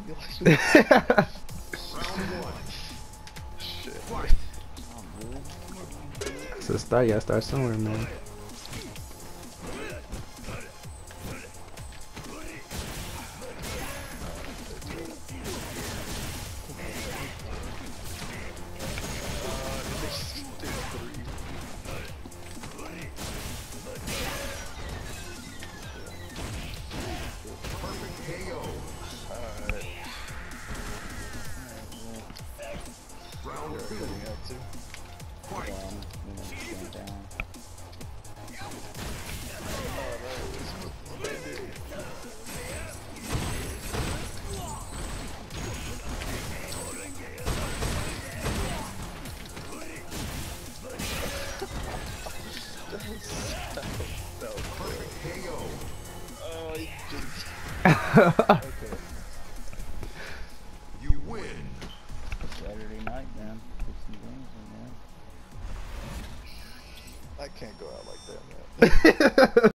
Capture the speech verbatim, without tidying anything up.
Round one. Shit. It's a start. You gotta start somewhere, man. Round two. Fight. Perfect K O. Oh, he just... Okay. You win. Saturday night, man. Get some games in there. I can't go out like that, man.